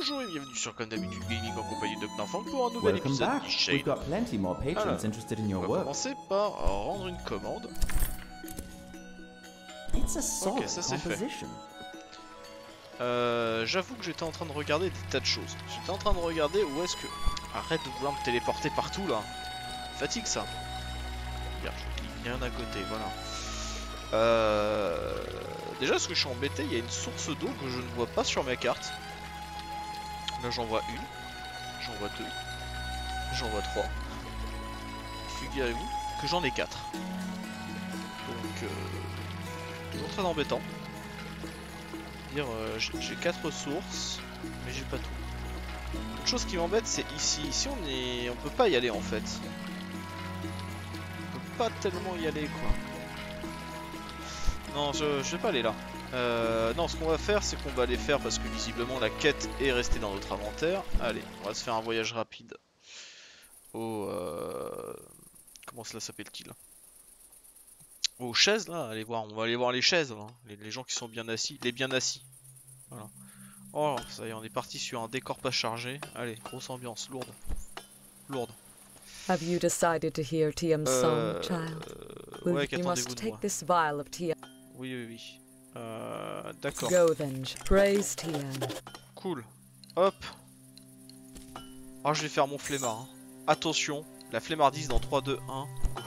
Bonjour et bienvenue sur Comme d'habitude Gaming en compagnie de Knarfang pour un nouvel Welcome épisode back. du Shade. We've got plenty more patrons Alors, interested in on your va work. commencer par rendre une commande. It's a solid Ok, ça c'est fait. composition. J'avoue que j'étais en train de regarder des tas de choses. J'étais en train de regarder où est-ce que... Arrête de vouloir me téléporter partout là. Fatigue ça. Regarde, je clique bien à côté, voilà. Déjà, ce que je suis embêté, il y a une source d'eau que je ne vois pas sur ma carte. Là, j'en vois une, j'en vois deux, j'en vois trois. Figurez-vous que j'en ai quatre. Donc, toujours très embêtant. Dire, j'ai quatre sources, mais j'ai pas tout. Une chose qui m'embête, c'est ici. Ici, on peut pas y aller en fait. On peut pas tellement y aller, quoi. Non, je vais pas aller là. Non, ce qu'on va faire, c'est qu'on va aller faire parce que visiblement la quête est restée dans notre inventaire. Allez, on va se faire un voyage rapide au... comment cela s'appelle-t-il? Aux chaises là, allez voir, on va aller voir les chaises là. Les gens qui sont bien assis, les bien assis. Voilà. Oh, ça y est, on est parti sur un décor pas chargé. Allez, grosse ambiance, lourde. Lourde. Have you decided to hear TM's song, child? Ouais, You qu'attendez-vous must de moi? take this vial of TM. Oui, oui, oui. D'accord. Go then, praise TM. Cool. Hop. Ah, je vais faire mon flemmard. Hein. Attention, la flemmardise dans 3, 2, 1.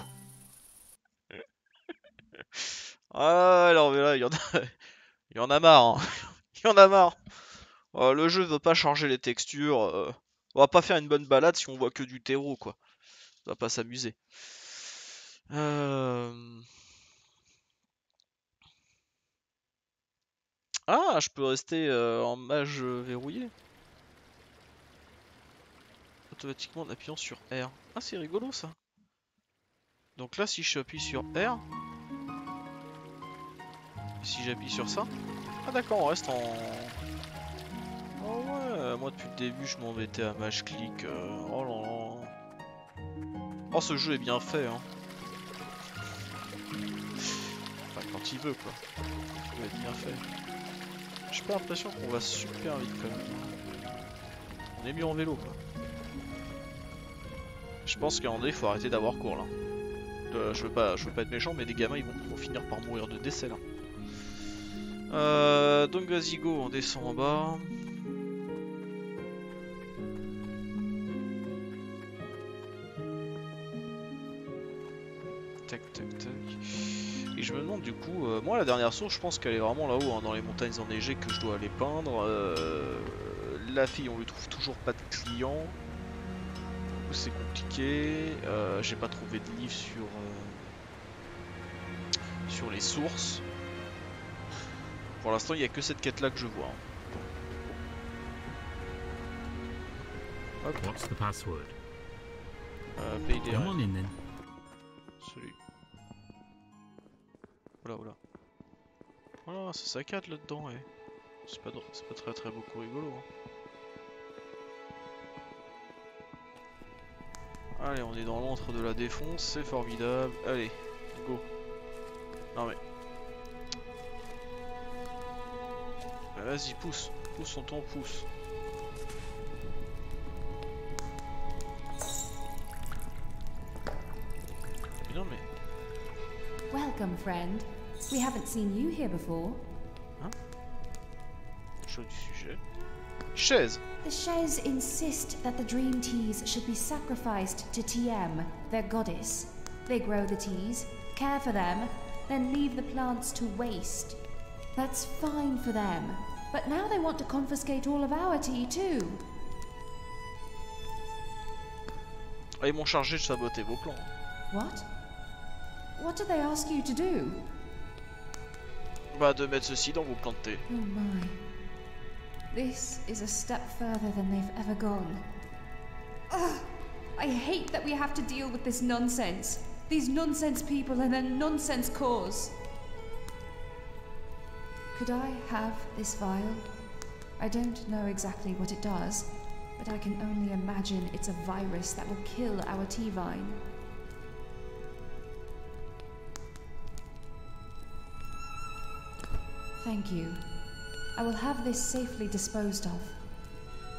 Ah, alors mais là, il y en a, il y en a marre. Hein. Il y en a marre. Le jeu veut pas changer les textures. On va pas faire une bonne balade si on voit que du terreau, quoi. On va pas s'amuser. Ah, je peux rester en mage verrouillé. Automatiquement en appuyant sur R. Ah, c'est rigolo ça. Donc là, si je appuie sur R, si j'appuie sur ça, ah d'accord, on reste en... Oh ouais, moi depuis le début, je m'embêtais à mage clic. Oh là là. Oh, ce jeu est bien fait, hein. Enfin, quand il veut, quoi. Il va être bien fait. J'ai pas l'impression qu'on va super vite, quand même. On est mieux en vélo, quoi. Je pense qu'à un moment donné, il faut arrêter d'avoir cours, là. Je veux pas être méchant, mais les gamins, ils vont finir par mourir de décès, là. Donc, vas-y, go, on descend en bas. Tac, tac, tac. Et je me demande du coup, moi la dernière source, je pense qu'elle est vraiment là-haut, hein, dans les montagnes enneigées, que je dois aller peindre. La fille, on lui trouve toujours pas de client. C'est compliqué. J'ai pas trouvé de livre sur les sources. Pour l'instant, il n'y a que cette quête-là que je vois. Hein. Hop. What's the password? Pays des Come on rêves. in then. Salut. Voilà, voilà. Voilà, ça saccade là-dedans, ouais. C'est pas très très beaucoup rigolo. Hein. Allez, on est dans l'antre de la défonce, c'est formidable. Allez, go. Non mais... Vas-y, pousse. Pousse, on t'en pousse. Mais non mais... Welcome, friend. We haven't seen you here before. Choix du sujet. Chaise. The Shez insist that the dream teas should be sacrificed to TM, their goddess. They grow the teas, care for them, then leave the plants to waste. That's fine for them, but now they want to confiscate all of our tea too. Ah, ils m'ont chargé de saboter vos plans. What? What did they ask you to do? Bah, de mettre ceci dans vos plans de thé. Oh my. This is a step further than they've ever gone. Ugh! I hate that we have to deal with this nonsense. These nonsense people and their nonsense cause. Could I have this vial? I don't know exactly what it does, but I can only imagine it's a virus that will kill our tea vine. Thank you. I will have this safely disposed of.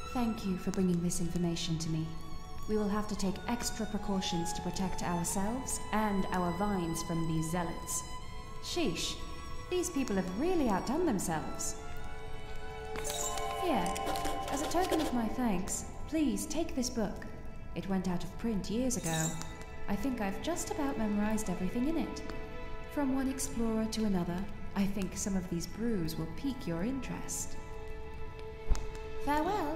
Thank you for bringing this information to me. We will have to take extra precautions to protect ourselves and our vines from these zealots. Sheesh, these people have really outdone themselves. Here, as a token of my thanks, please take this book. It went out of print years ago. I think I've just about memorized everything in it. From one explorer to another, I think some of these brews will pique your interest. Farewell.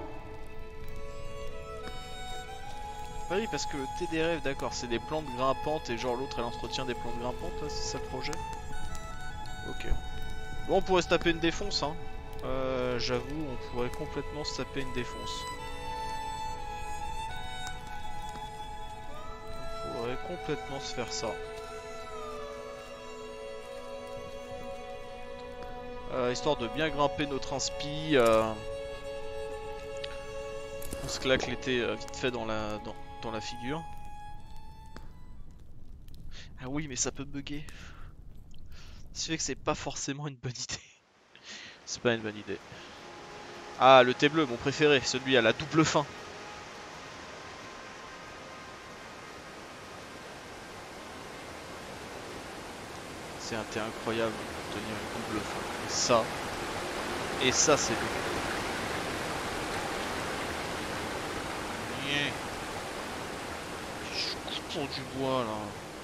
Ah oui, parce que le thé des rêves, d'accord, c'est des plantes grimpantes et genre l'autre elle entretient des plantes grimpantes, là, c'est ça le projet? Ok. Bon, on pourrait se taper une défonce, hein. J'avoue, on pourrait complètement se taper une défonce. On pourrait complètement se faire ça. Histoire de bien grimper notre inspi. On se claque l'été vite fait dans la figure. Ah oui, mais ça peut bugger. Ça fait que c'est pas forcément une bonne idée. C'est pas une bonne idée. Ah, le thé bleu, mon préféré, celui à la double fin. C'est un thé incroyable pour tenir une double fin. Et ça c'est bon. Je coupe pour du bois là.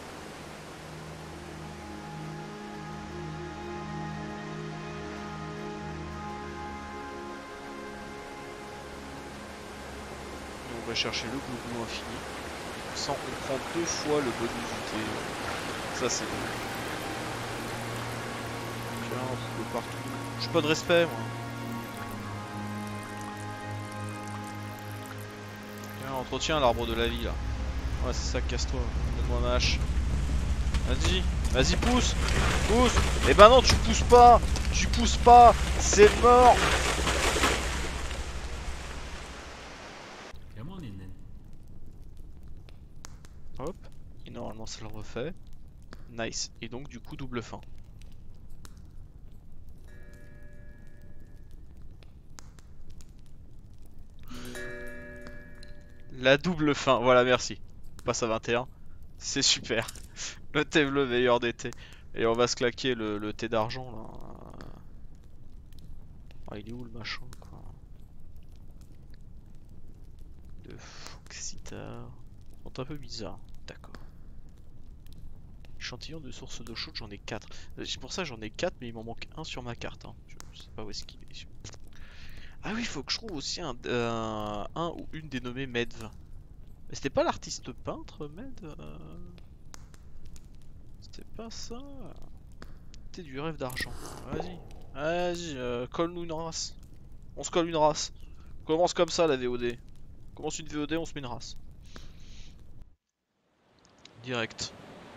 Et on va chercher le glouglou infini. Ça, on prend 2 fois le bonus du thé. Ça c'est bon. Tiens, on peut partout. J'ai pas de respect moi. Tiens, entretiens l'arbre de la vie là. Ouais, c'est ça, casse-toi. Donne-moi ma hache. Vas-y, vas-y, pousse. Pousse. Eh ben non, tu pousses pas. Tu pousses pas. C'est mort. Hop. Et normalement, ça le refait. Nice. Et donc, du coup, double fin. La double fin. Voilà, merci. On passe à 21. C'est super. Le thé bleu, meilleur des thés. Et on va se claquer le thé d'argent là. Ah, il est où le machin quoi? Le Foxita. C'est un peu bizarre. D'accord. Échantillon de source d'eau chaude, j'en ai 4. C'est pour ça j'en ai 4, mais il m'en manque un sur ma carte. Hein. Je sais pas où est-ce qu'il est. Ah oui, il faut que je trouve aussi un ou une dénommée Medv. Mais c'était pas l'artiste peintre, Med C'était pas ça. C'était du rêve d'argent. Vas-y. Vas-y, colle-nous une race. On se colle une race. On commence comme ça la VOD. On commence une VOD, on se met une race. Direct.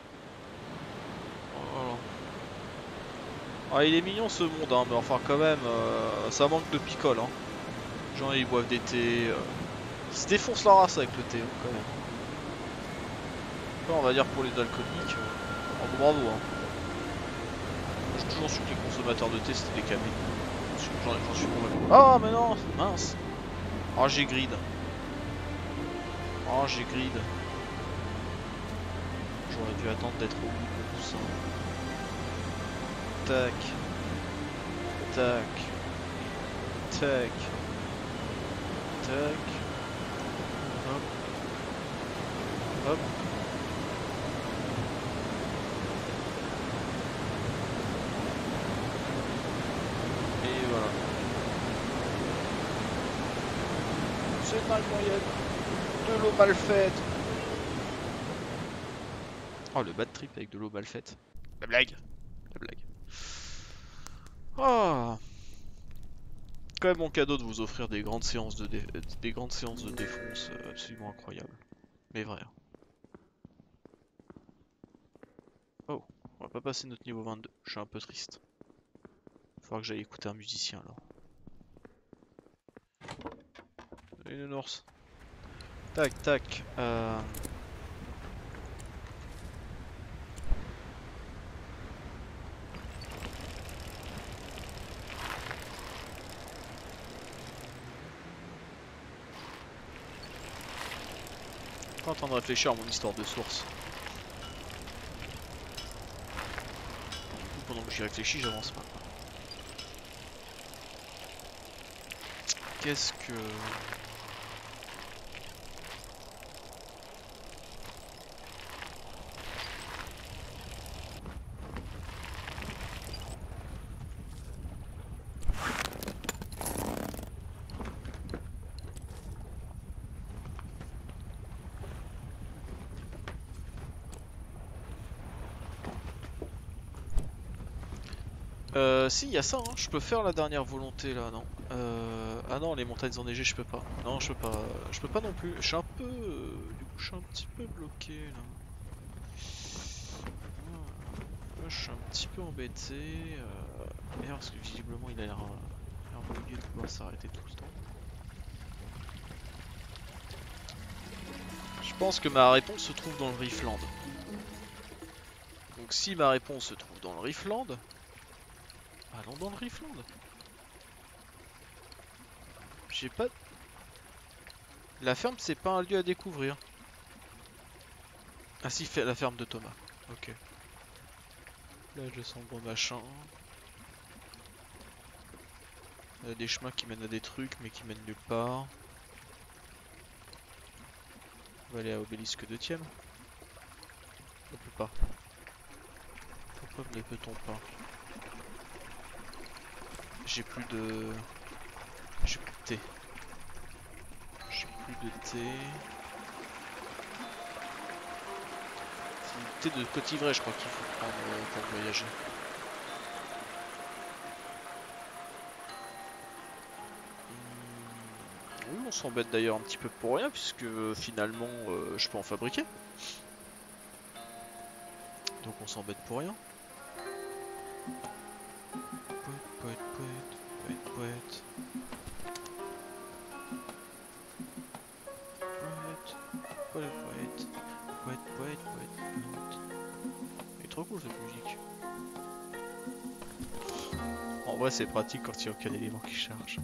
Voilà. Ah, il est mignon ce monde, hein, mais enfin quand même, ça manque de picole. Hein. Les gens ils boivent des thés. Ils se défoncent la race avec le thé, hein, quand même. Enfin, on va dire pour les alcooliques. Bravo. Hein. J'ai toujours su que les consommateurs de thé c'était des camés. J'en suis convaincu. Oh mais non, mince. Oh j'ai grid. Oh j'ai grid. J'aurais dû attendre d'être au bout de tout ça. Tac. Tac. Tac. Tac. Hop. Hop. Et voilà. C'est mal moyenne. De l'eau mal faite. Oh le bad trip avec de l'eau mal faite. La blague. La blague. Oh. Quand même mon cadeau de vous offrir des grandes séances de défonce absolument incroyables. Mais vrai. Oh, on va pas passer notre niveau 22. Je suis un peu triste. Faudra que j'aille écouter un musicien alors. Une ours. Tac tac. suis pas en train de réfléchir à mon histoire de source. Pendant que j'y réfléchis, j'avance pas. Qu'est-ce que... si, il y a ça, hein. Je peux faire la dernière volonté là, non. Ah non, les montagnes enneigées, je peux pas. Non, je peux pas non plus. Je suis un peu... du coup, je suis un petit peu bloqué là. Je suis un petit peu embêté. Merde, parce que visiblement, il a l'air bugué de pouvoir s'arrêter tout le temps. Je pense que ma réponse se trouve dans le Riftland. Donc si ma réponse se trouve dans le Riftland... Allons dans le Riftland. J'ai pas... La ferme, c'est pas un lieu à découvrir. Ah si, la ferme de Thomas. Ok. Là, je sens bon machin. Il y a des chemins qui mènent à des trucs, mais qui mènent nulle part. On va aller à Obélisque de Thième. On peut pas. Pourquoi ne peut-on pas? J'ai plus de... J'ai plus de thé. J'ai plus de thé. C'est du thé de Côte-Ivrée, je crois qu'il faut prendre pour voyager. Oui, on s'embête d'ailleurs un petit peu pour rien, puisque finalement je peux en fabriquer. Donc on s'embête pour rien. Il est trop cool cette musique. En vrai c'est pratique quand il y a aucun élément qui charge.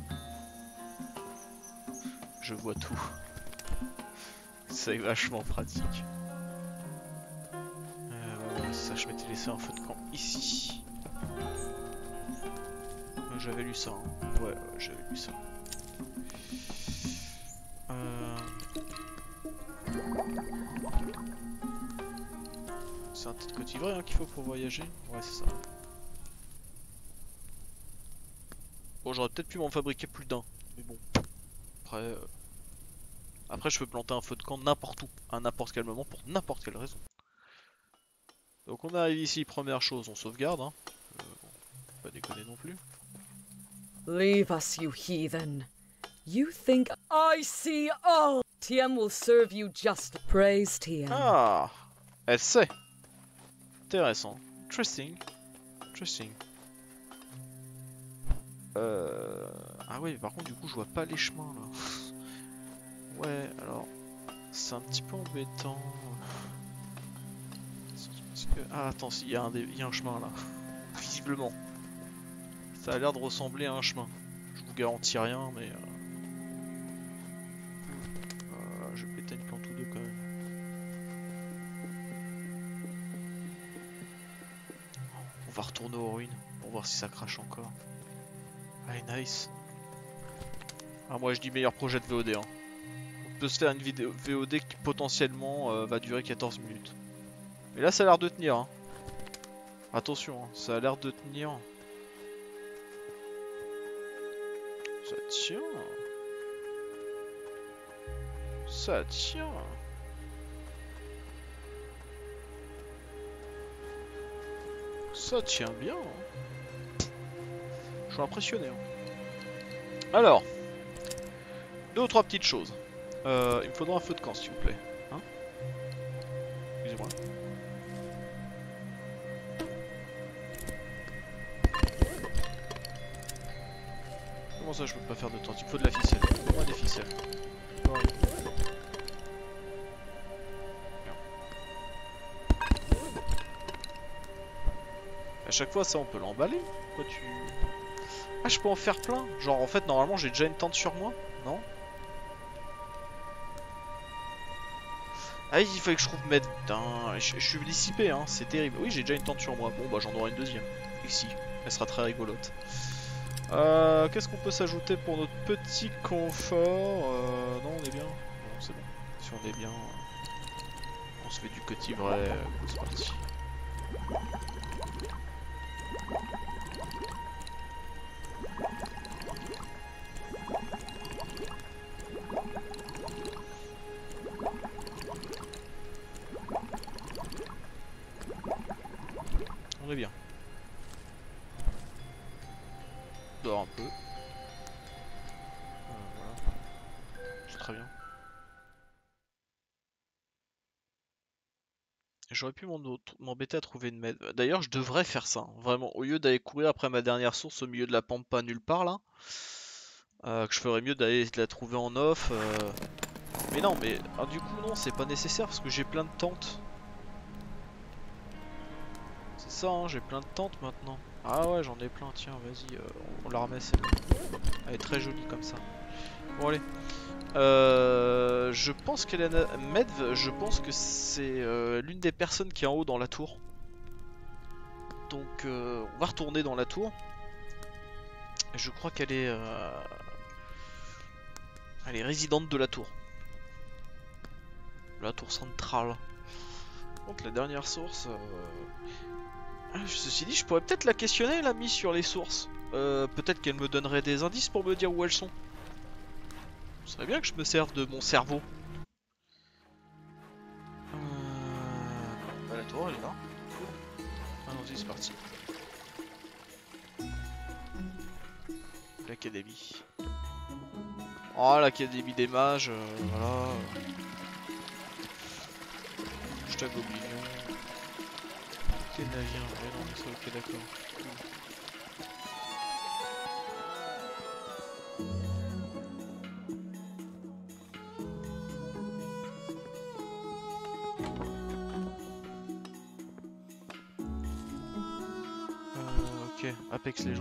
Je vois tout. C'est vachement pratique. Ouais, ça, je m'étais laissé un feu de camp ici. J'avais lu ça. Hein. Ouais, j'avais lu ça. C'est un thé de Côte-Ivrée hein, qu'il faut pour voyager. Ouais, c'est ça. Bon, j'aurais peut-être pu m'en fabriquer plus d'un. Mais bon. Après, je peux planter un feu de camp n'importe où, à n'importe quel moment, pour n'importe quelle raison. Donc on arrive ici, première chose, on sauvegarde. Hein. Bon, pas déconner non plus. Leave us, you heathen. You think I see all. Tiem will serve you just. Praise Tiem. Ah, elle sait. Intéressant. Interesting. Interesting. Ah ouais, par contre, du coup, je vois pas les chemins là. Ouais, alors, c'est un petit peu embêtant. Ah, attends, il y a un chemin là. Visiblement. Ça a l'air de ressembler à un chemin. Je vous garantis rien, mais... je vais péter une plante ou deux quand même. On va retourner aux ruines pour voir si ça crache encore. Allez, nice. Ah, moi je dis meilleur projet de VOD. Hein. On peut se faire une vidéo VOD qui potentiellement va durer 14 minutes. Mais là ça a l'air de tenir. Hein. Attention, hein, ça a l'air de tenir. Ça tient. Ça tient. Ça tient bien. Je suis impressionné. Hein. Alors, deux ou trois petites choses. Il me faudra un feu de camp s'il vous plaît. Hein, excusez-moi. Comment ça je peux pas faire de tente? Il me faut de la ficelle. Donne-moi des ficelles. Ouais. À chaque fois ça on peut l'emballer. Pourquoi tu... Ah je peux en faire plein. Genre en fait normalement j'ai déjà une tente sur moi. Non? Ah, il fallait que je trouve Med. Putain, je suis dissipé, hein, c'est terrible. Oui, j'ai déjà une tente sur moi. Bon, bah, j'en aurai une deuxième. Ici, elle sera très rigolote. Qu'est-ce qu'on peut s'ajouter pour notre petit confort? Non, on est bien. Non, c'est bon. Si on est bien, on se fait du petit vrai. C'est parti. On est bien. On dort un peu. Voilà. C'est très bien. J'aurais pu m'embêter à trouver une med. D'ailleurs, je devrais faire ça, hein, vraiment. Au lieu d'aller courir après ma dernière source au milieu de la pampa nulle part là, que je ferais mieux d'aller la trouver en off. Mais non, mais du coup, non, c'est pas nécessaire parce que j'ai plein de tentes. C'est ça, hein, j'ai plein de tentes maintenant. Ah ouais, j'en ai plein, tiens, vas-y, on la remet, c'est bon. Elle est très jolie comme ça. Bon, allez. Je pense qu'elle est Medv, je pense que c'est l'une des personnes qui est en haut dans la tour. Donc on va retourner dans la tour. Je crois qu'elle est elle est résidente de la tour. La tour centrale. Donc la dernière source. Ceci dit, je pourrais peut-être la questionner, l'ami, sur les sources. Peut-être qu'elle me donnerait des indices pour me dire où elles sont. Ce serait bien que je me serve de mon cerveau. Bah, la tour elle est là. Allons-y, c'est parti. L'académie. Oh, l'académie des mages, voilà. Hashtag Oblivion. T'es navire, ouais, non, mais c'est ok, d'accord. Ok, Apex Legends.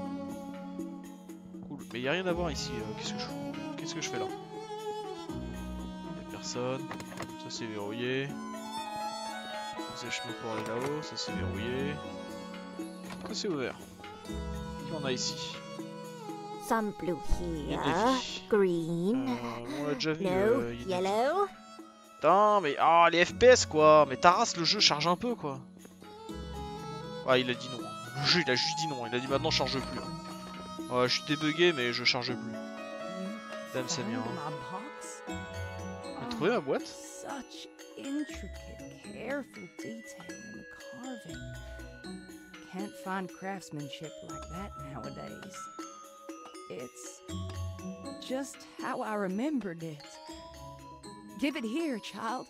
Cool, mais y a rien à voir ici. Qu'est-ce que je fais là? Y'a personne. Ça c'est verrouillé. C'est chemin pour aller là-haut. Ça c'est verrouillé. Ça c'est ouvert. Qui on a ici? Some blue Il y a here, des vies. green, On l'a déjà vu. no, Il y a des vies. yellow. Putain, mais ah, les FPS quoi. Mais ta race, le jeu charge un peu quoi. Ah, il a dit non. Le jeu, il a juste dit non. Il a dit maintenant, charge plus. Ouais, je suis débugué, mais je charge plus. Dame, c'est bien. J'ai trouvé ma boîte. Such intricate, careful detail in the carving. Can't find craftsmanship like that nowadays. It's just how I remembered it. Give it here, child.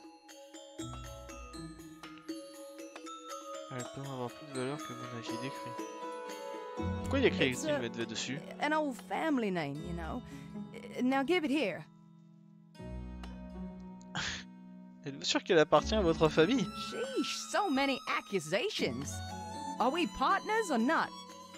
Elle peut avoir plus de valeur que vous n'aviez décrit. Pourquoi il y a écrit Steve Medved dessus? An old family name, you know. Now give it here. Êtes-vous sûr qu'elle appartient à votre famille? Sheesh, so many accusations. Are we partners or not?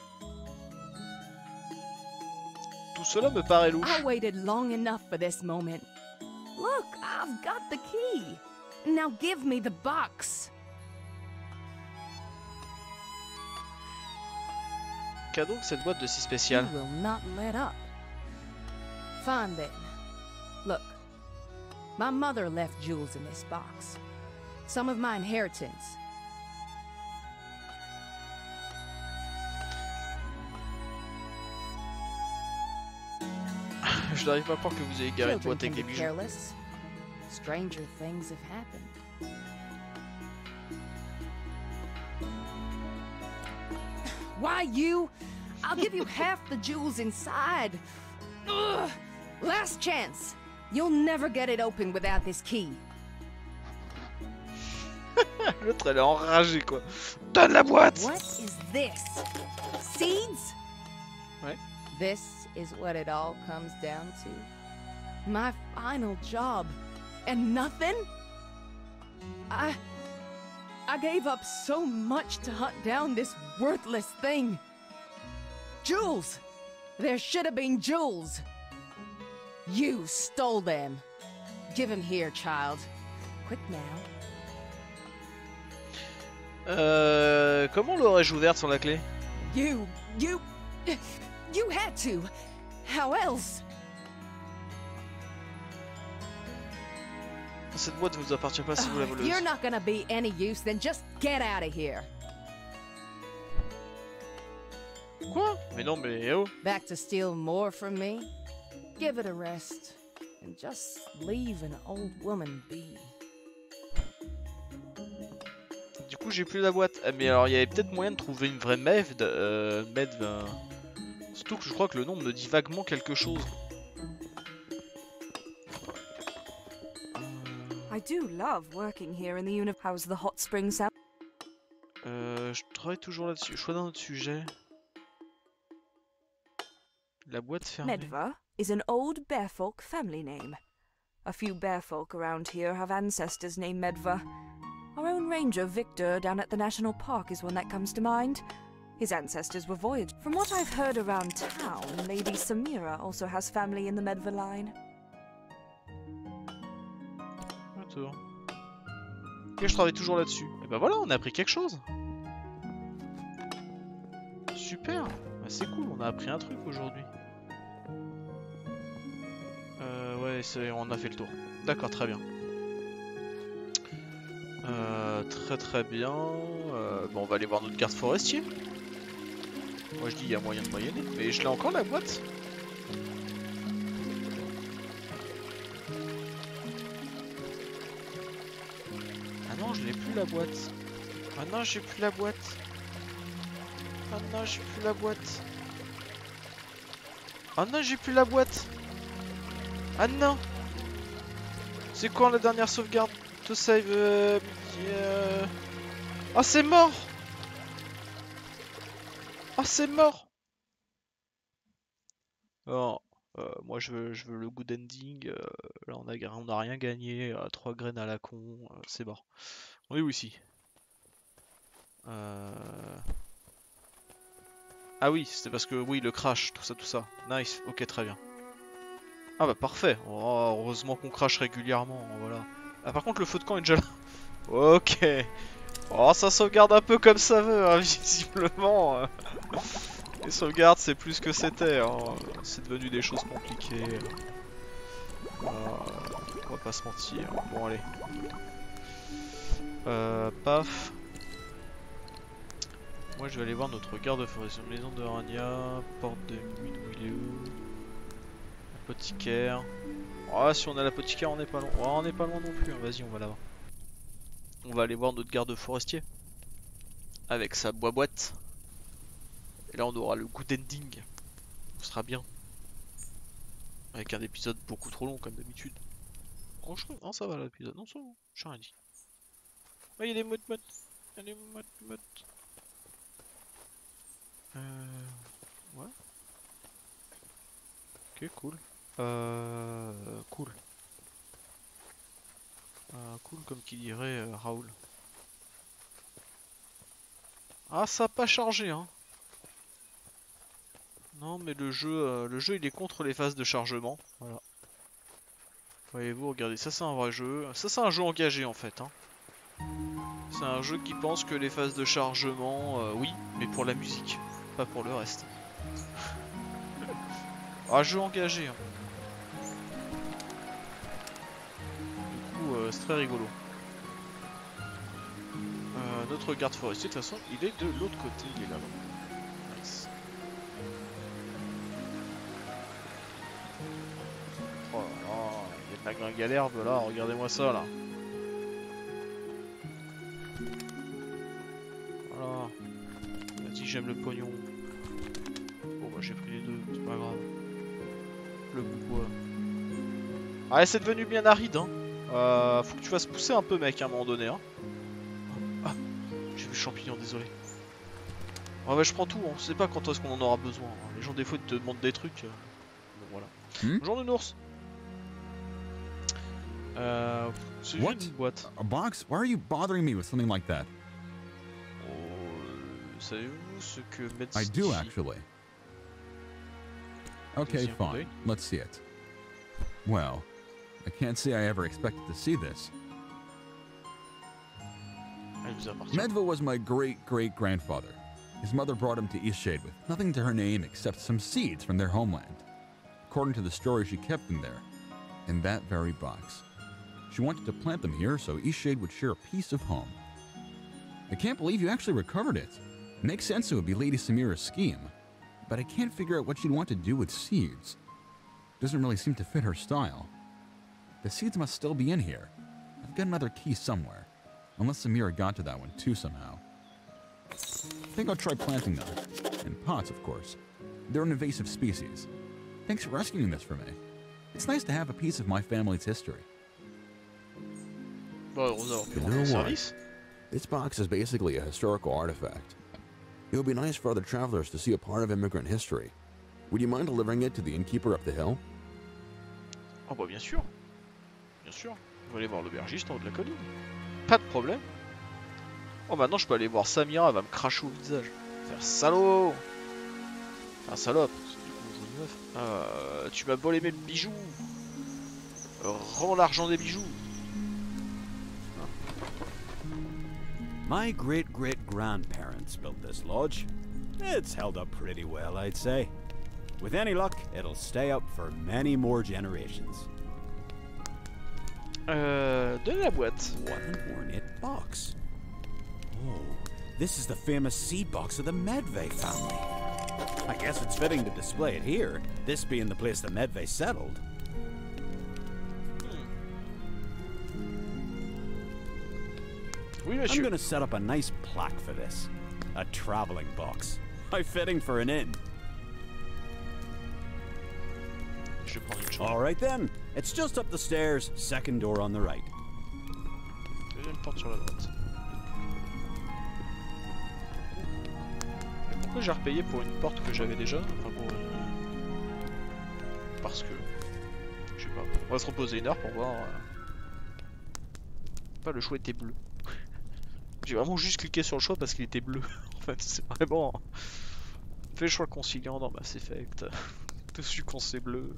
Tout cela me paraît louche. I waited long enough for this moment. Look, I've got the key. Now give me the box. Qu'a donc cette boîte de si spéciale? You will not let up. Fine then. Look, my mother left jewels in this box. Some of my inheritance. Je n'arrive pas à croire que vous ayez garé une Children boîte avec can des be bijoux. careless. Stranger things have happened. Why you? I'll give you half the jewels inside. Ugh. Last chance. You'll never get it open without this key. L'autre elle est enragée quoi. Donne la boîte! What is this? Seeds? Ouais. This is what it all comes down to. My final job. And nothing? I gave up so much to hunt down this worthless thing. Jewels! There should have been jewels. You stole them. Give them here, child. quick now. Comment l'aurais-je ouverte sans la clé? You had to. How else? Cette boîte vous appartient pas si vous la If voleuse. you're not gonna be any use, then just get out of here. Quoi? Mais non, mais oh. Back to steal more from me? Give it a rest. And just leave an old woman be. Du coup, j'ai plus la boîte. Ah, mais alors, il y avait peut-être moyen de trouver une vraie Medv. Surtout que je crois que le nom me dit vaguement quelque chose. I do love working here in the How's the hot spring sound? Je travaille toujours là-dessus. Je suis dans notre sujet. La boîte fermée. Medva is an old Bearfolk family name. A few Bearfolk around here have ancestors named Medva. Our own ranger Victor down at the national park is one that comes to mind. His ancestors were voyagers. From what I've heard around town, Lady Samira also has family in the Medva line. Attends. Et je travaille toujours là-dessus. Et bah voilà, on a appris quelque chose. Super. Bah, c'est cool, on a appris un truc aujourd'hui. Ouais, on a fait le tour. D'accord, très bien. Très bien. Bon, on va aller voir notre garde forestier. Moi je dis il y a moyen de moyenner. Mais je l'ai encore la boîte. Ah non, je l'ai plus la boîte. Ah non, j'ai plus la boîte. Ah non, j'ai plus la boîte. Ah non, j'ai plus la boîte. Ah non. C'est quoi la dernière sauvegarde? To save Ah, c'est mort. Ah, c'est mort. Alors, moi je veux le good ending. Là on a rien gagné. 3 graines à la con, c'est mort. On est où ici? Ah oui, c'était parce que oui, le crash, tout ça. Nice, ok, très bien. Ah bah parfait. Oh, heureusement qu'on crache régulièrement, voilà. Ah par contre le feu de camp est déjà là. Ok. Oh, ça sauvegarde un peu comme ça veut, hein, visiblement. Les sauvegardes c'est plus que c'était, hein. C'est devenu des choses compliquées. On va pas se mentir. Bon allez. Paf. Moi je vais aller voir notre garde forestier. Maison de Rania, porte de Midwillow, apothicaire. Oh, si on a l'apothicaire on est pas loin. Oh, on est pas loin non plus, hein. Vas-y, on va là-bas. On va aller voir notre garde forestier. Avec sa boîte. Et là on aura le good ending. Ce sera bien. Avec un épisode beaucoup trop long comme d'habitude. Oh, non, ça va l'épisode. Non, ça va. J'ai rien dit. Oh, il y a des modes. Il y a des modes. Ouais. Ok, cool. Cool. Cool comme qui dirait Raoul. Ah, ça a pas chargé, hein. Non, mais le jeu il est contre les phases de chargement. Voilà. Voyez-vous, regardez, ça c'est un vrai jeu. Ça c'est un jeu engagé en fait, hein. C'est un jeu qui pense que les phases de chargement, oui, mais pour la musique, pas pour le reste. Ah, jeu engagé, hein. Du coup, c'est très rigolo. Notre garde forestier, de toute façon, il est de l'autre côté, il est là-bas. Nice. Oh là là, il y a de la gringue à l'herbe là, regardez-moi ça là. Voilà. Il m'a dit j'aime le pognon. Bon bah j'ai pris les deux, c'est pas grave. Le bois. Ah, c'est devenu bien aride, hein. Faut que tu fasses pousser un peu mec à un moment donné, hein. Ah, j'ai vu le champignon, désolé. Ah ouais, je prends tout, hein. Je sais pas quand est-ce qu'on en aura besoin, hein. Les gens des fois ils te demandent des trucs. Bon voilà. Bonjour nounours. C'est juste une boîte. A box? Why are you bothering me with something like that? Oh, savez-vous ce que I do actually. Okay, fine. Let's see it. Well, I can't say I ever expected to see this. Elle vous appartient. Medva was my great-great-grandfather. His mother brought him to Eastshade with nothing to her name except some seeds from their homeland. According to the story, she kept them there, in that very box. She wanted to plant them here so Eastshade would share a piece of home. I can't believe you actually recovered it. Makes sense it would be Lady Samira's scheme, but I can't figure out what she'd want to do with seeds. Doesn't really seem to fit her style. The seeds must still be in here. I've got another key somewhere, unless Samira got to that one too somehow. I think I'll try planting them. In pots, of course. They're an invasive species. Thanks for rescuing this for me. It's nice to have a piece of my family's history. Bon, on a You know what? This box is basically a historical artifact. It would be nice for other travelers to see a part of immigrant history. Would you mind delivering it to the innkeeper up the hill? Oh bah bien sûr. Bien sûr. On va aller voir l'aubergiste en haut de la colline. Pas de problème. Oh maintenant je peux aller voir Samira, elle va me cracher au visage. Faire salaud. Enfin salope. C'est du coup je une meuf. Tu m'as volé mes bijoux. Rends l'argent des bijoux. My great-great-grandparents built this lodge. It's held up pretty well, I'd say. With any luck, it'll stay up for many more generations. De la boîte. What an ornate box. Oh, this is the famous seed box of the Medvay family. I guess it's fitting to display it here, this being the place the Medvay settled. Oui, I'm monsieur. gonna set up a nice plaque for this. A traveling box. How fitting for an inn. Je vais prendre une chose. Alright then, it's just up the stairs, second door on the right. Deuxième porte sur la droite. Et pourquoi j'ai repayé pour une porte que j'avais déjà? Enfin pour Parce que... Je sais pas. On va se reposer une heure pour voir... Pas le choix était bleu. J'ai vraiment juste cliqué sur le choix parce qu'il était bleu. En fait, c'est vraiment... Fais le choix conciliant dans Mass Effect. Dessus quand c'est bleu.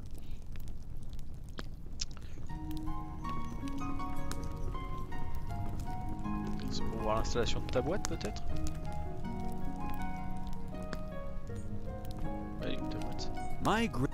C'est pour voir l'installation de ta boîte peut-être? Allez, ta boîte. My great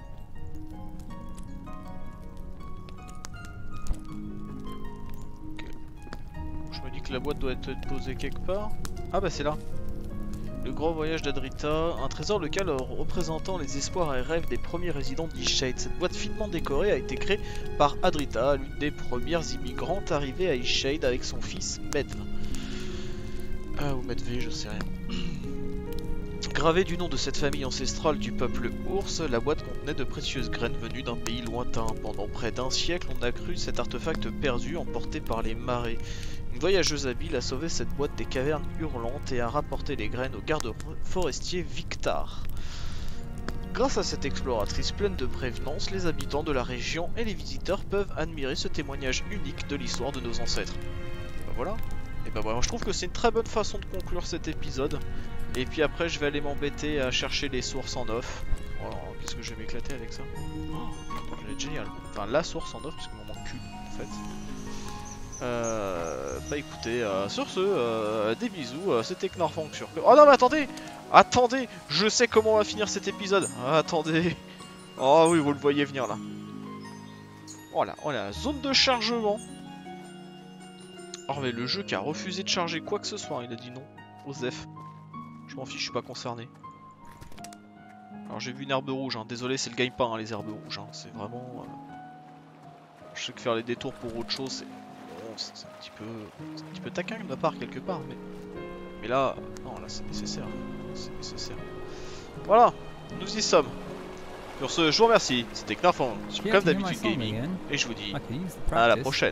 Je me dis que la boîte doit être posée quelque part. Ah bah c'est là. Le grand voyage d'Adrita, un trésor local représentant les espoirs et rêves des premiers résidents d'Eastshade. Cette boîte finement décorée a été créée par Adrita, l'une des premières immigrantes arrivées à Eastshade avec son fils Medv. Ou Medv, je sais rien. Gravée du nom de cette famille ancestrale du peuple ours, la boîte contenait de précieuses graines venues d'un pays lointain. Pendant près d'un siècle, on a cru cet artefact perdu, emporté par les marées. Une voyageuse habile a sauvé cette boîte des cavernes hurlantes et a rapporté les graines au garde forestier Victar. Grâce à cette exploratrice pleine de prévenance, les habitants de la région et les visiteurs peuvent admirer ce témoignage unique de l'histoire de nos ancêtres. Ben voilà. Et ben voilà, je trouve que c'est une très bonne façon de conclure cet épisode. Et puis après, je vais aller m'embêter à chercher les sources en off. Oh, qu'est-ce que je vais m'éclater avec ça. Oh, ça va être génial. Enfin, la source en off, parce qu'il m'en manque qu'une, en fait. Bah écoutez, sur ce, des bisous, c'était Knorfang sur... Oh non mais attendez. Attendez, je sais comment on va finir cet épisode. Attendez. Oh oui, vous le voyez venir là. Voilà, on est à la zone de chargement. Oh mais le jeu qui a refusé de charger quoi que ce soit, il a dit non. Osef. Je m'en fiche, je suis pas concerné. Alors j'ai vu une herbe rouge, hein. Désolé c'est le gagne-pain hein, les herbes rouges, hein. C'est vraiment... Je sais que faire les détours pour autre chose, c'est... Bon, c'est un petit peu taquin de ma part quelque part, mais là... Non, là c'est nécessaire. C'est nécessaire. Voilà, nous y sommes. Sur ce, je vous remercie, c'était Knorfang sur Comme d'habitude Gaming, et je vous dis à la prochaine.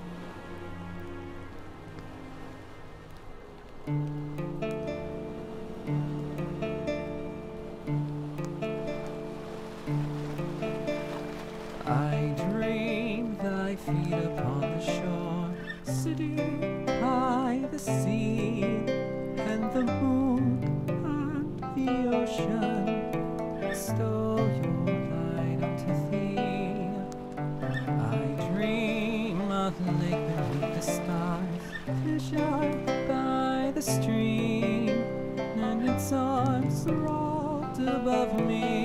I dream thy feet upon the shore, sitting by the sea, and the moon and the ocean stole your light unto thee. I dream of the lake beneath the stars, fish are bound the stream, and its arms throbbed above me.